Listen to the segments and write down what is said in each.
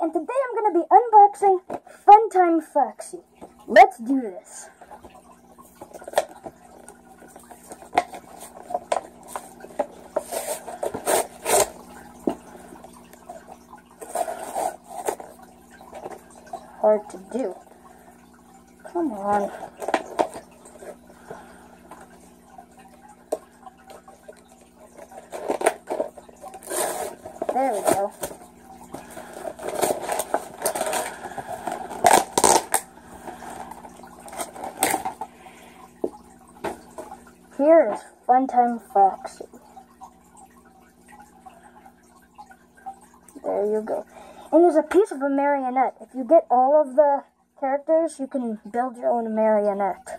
and today I'm going to be unboxing Funtime Foxy. Let's do this. Hard to do. Come on. There we go. Here is Funtime Foxy. There you go. And there's a piece of a marionette. If you get all of the characters, you can build your own marionette.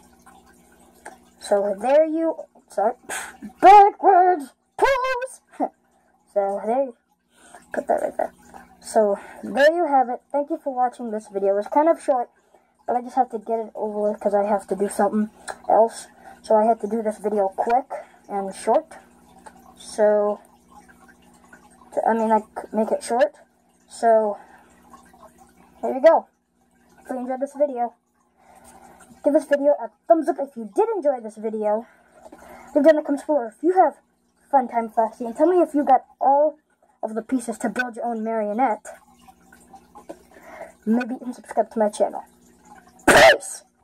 So there you... Sorry. Backwards! Pose! So there you... Put that right there. So there you have it. Thank you for watching this video. It was kind of short, but I just have to get it over with because I have to do something else. So I had to do this video quick and short. So, make it short. So, here you go. If you enjoyed this video, give this video a thumbs up if you did enjoy this video. Leave down in the comments below if you have Funtime Foxy, and tell me if you got all of the pieces to build your own marionette. Maybe you can subscribe to my channel. Peace!